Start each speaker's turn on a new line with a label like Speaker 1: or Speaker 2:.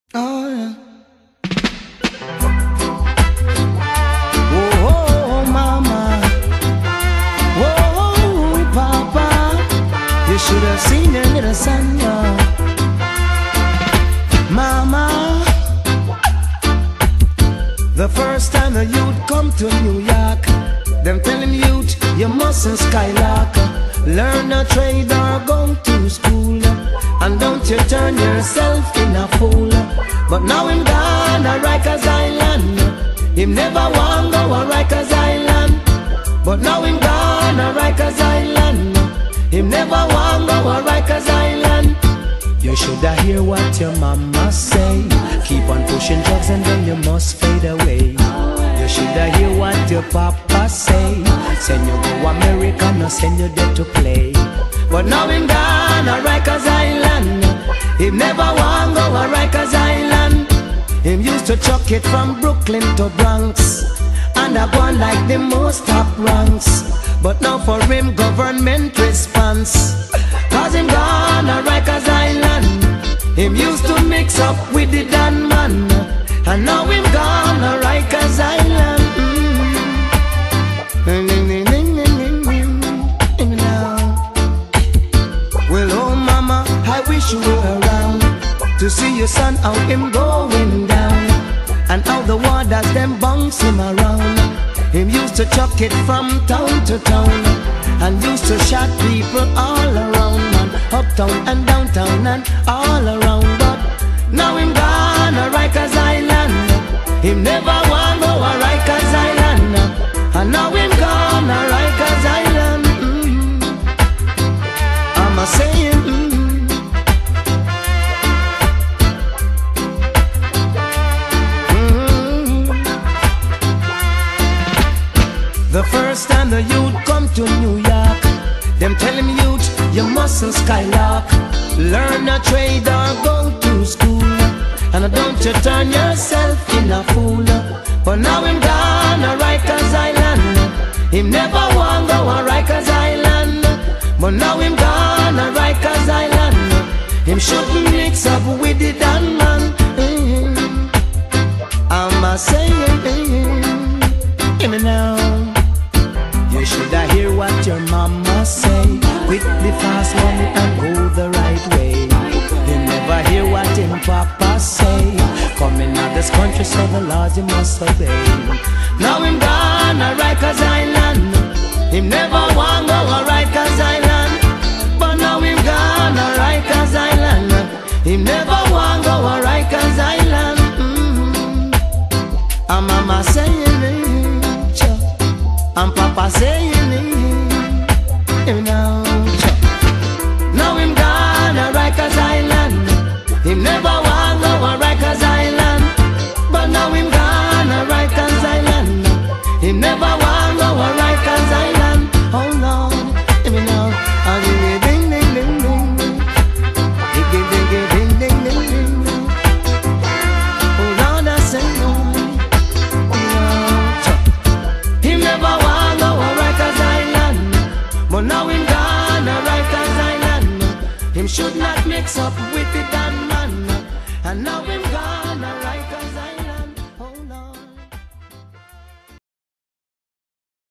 Speaker 1: Oh, yeah. Oh, mama. Oh, papa. You should have seen your little son, yeah. Mama. The first time the youth come to New York, them telling youth you mustn't skylark. Learn a trade or go to school, and don't you turn yourself in a fool. But now him gone to Rikers Island. Him never want go to Rikers Island. But now him gone to Rikers Island. Him never want go to Rikers Island. You shoulda hear what your mama say. Keep on pushing drugs and then you must fade away. You shoulda hear what your papa say. Send you go America, no send you there to play. But now him gone to Rikers Island. Him never want go to Rikers Island. Him used to chuck it from Brooklyn to Bronx, and I gone like the most top ranks. But now for him government response, cause him gone to Rikers Island. Him used to mix up with the Dan man, and now him gone to Rikers Island. Well, oh mama, I wish you were around to see your son how him going down, and how the warders them bounce him around. Him used to chuck it from town to town, and used to shot people all around, man, uptown and downtown and all around. But now him gone to Rikers Island. Him never want go to Rikers Island, and now him gone to Rikers Island. I'm a saying. The first time the youth come to New York, them tell him youth, you mustn't skylark. Learn a trade or go to school, and don't you turn yourself in a fool. But now him gone to Rikers Island. Him never want go to Rikers Island. But now him gone to Rikers Island. Him shouldn't mix up with the Dan man. I'm a saying, hear me now. You shoulda hear what your mama say. Quit the fast money and go the right way. You never hear what him papa say. Coming out this country, so the laws you must obey. Now him gone to Rikers Island. Him never want go to Rikers Island. But now him gone to Rikers Island. Him never want go to Rikers Island. And mama saying it, and papa saying it, now. Now him gone to Rikers Island. Him never want go to Rikers Island. But now him gone to Rikers Island. Him never want go to Rikers Island. Oh no, now. And ding ding ding ding, ding ding ding ding ding ding. Oh Lord, I say no. Him never want go to Rikers Island. But now him gone to Rikers Island. Him should not mix up with the